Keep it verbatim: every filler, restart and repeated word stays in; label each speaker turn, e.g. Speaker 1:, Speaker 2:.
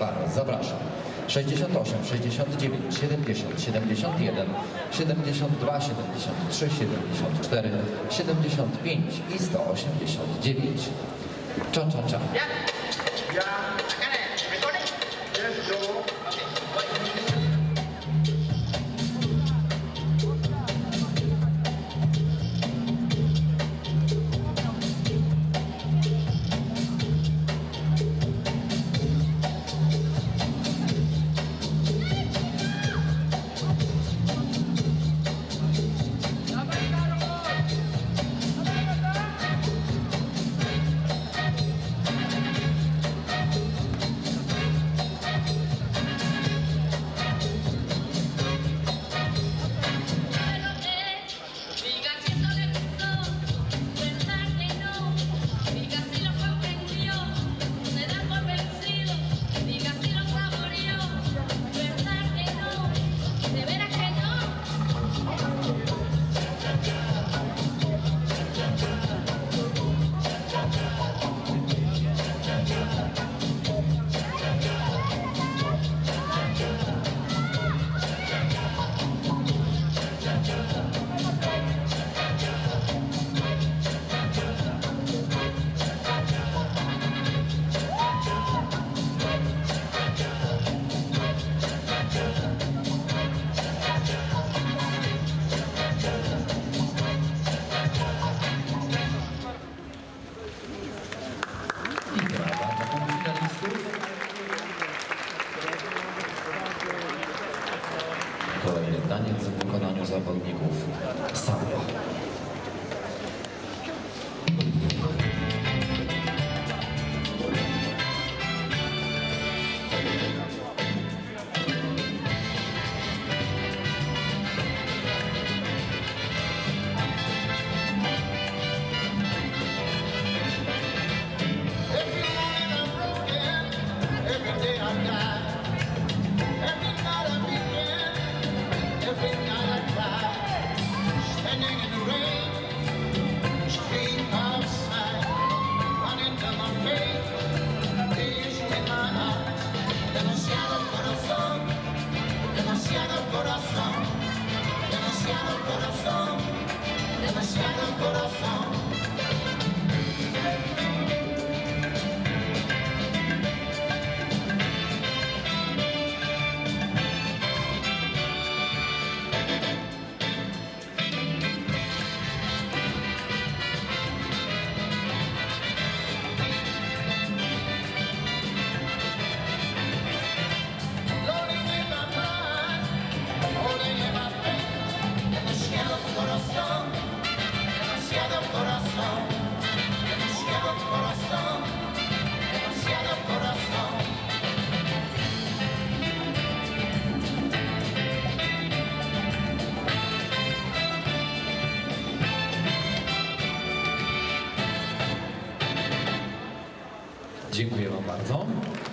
Speaker 1: Baros, zapraszam. sześćdziesiąt osiem, sześćdziesiąt dziewięć, siedemdziesiąt, siedemdziesiąt jeden, siedemdziesiąt dwa, siedemdziesiąt trzy, siedemdziesiąt cztery, siedemdziesiąt pięć i sto osiemdziesiąt dziewięć. Cza, cza, cza.
Speaker 2: Yeah. Yeah. I got it. Recording? Yes, Joe. Okay.
Speaker 1: Kolejny taniec w wykonaniu zawodników samba. Dziękuję wam bardzo.